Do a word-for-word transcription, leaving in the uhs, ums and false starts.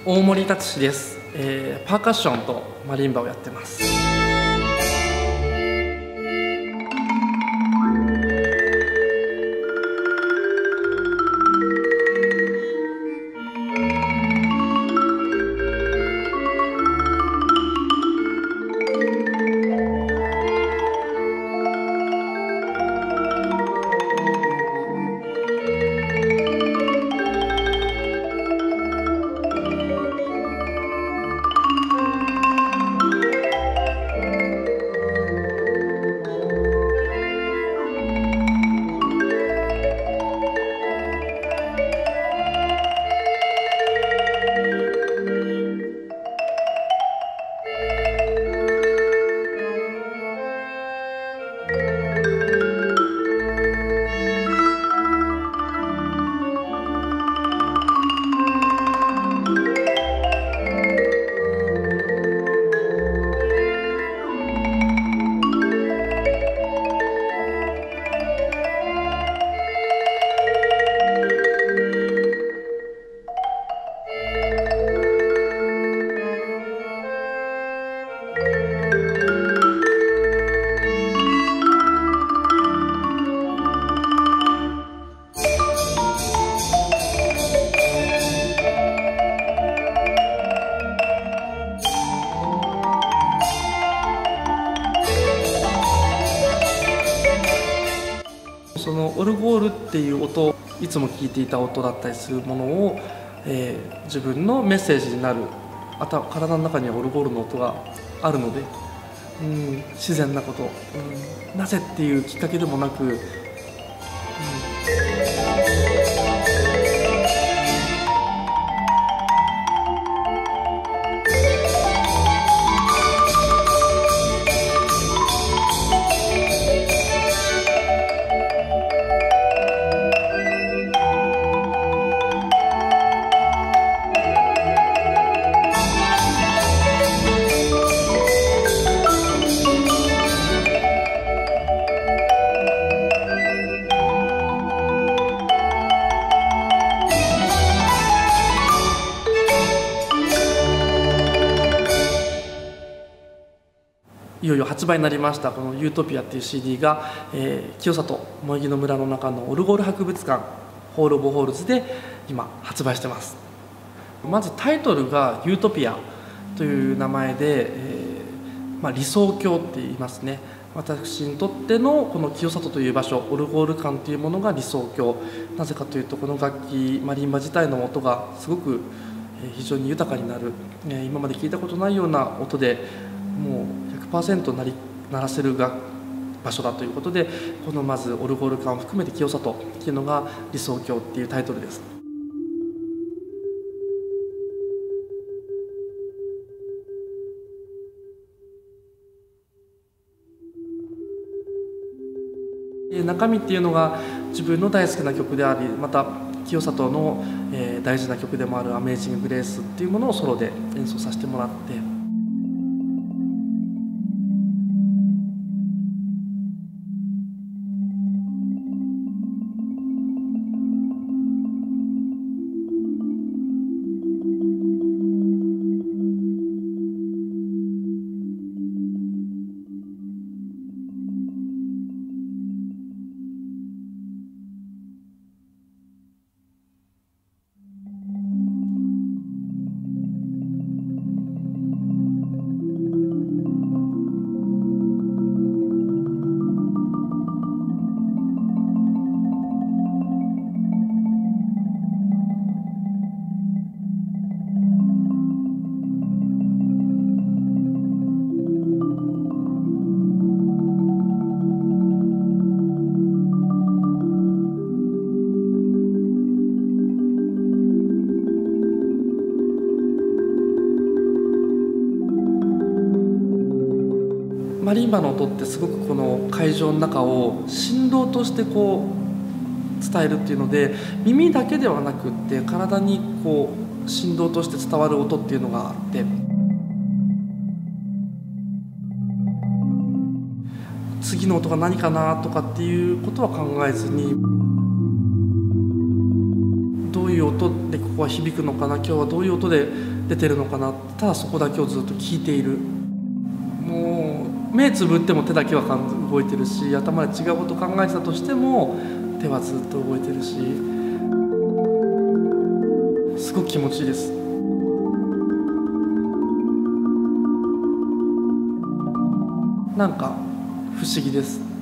大森達志です、えー、パーカッションとマリンバをやってます。そのオルゴールっていう音、いつも聞いていた音だったりするものを、えー、自分のメッセージになる、頭体の中にはオルゴールの音があるので、うん、自然なこと、うん、なぜっていうきっかけでもなく、うんいよいよ発売になりましたこのユートピアっていう シーディー が、えー、清里萌木の村の中のオルゴール博物館ホール・オブ・ホールズで今発売してます。まずタイトルがユートピアという名前で、えーまあ、理想郷って言いますね。私にとってのこの清里という場所、オルゴール館というものが理想郷。なぜかというと、この楽器マリンバ自体の音がすごく非常に豊かになる、今まで聞いたことないような音でもう ひゃくパーセント 鳴り鳴らせるが場所だということで、このまずオルゴール館を含めて清里っていうのが理想郷っていうタイトルです。中身っていうのが自分の大好きな曲であり、また清里の大事な曲でもある「アメージング・グレース」っていうものをソロで演奏させてもらって。マリンバの音ってすごくこの会場の中を振動としてこう伝えるっていうので、耳だけではなくって体にこう振動として伝わる音っていうのがあって、次の音が何かなとかっていうことは考えずに、どういう音でここは響くのかな、今日はどういう音で出てるのかな。ただそこだけをずっと聞いている。もう目つぶっても手だけは動いてるし、頭で違うことを考えてたとしても手はずっと動いてるし、すごく気持ちいいです。なんか不思議です。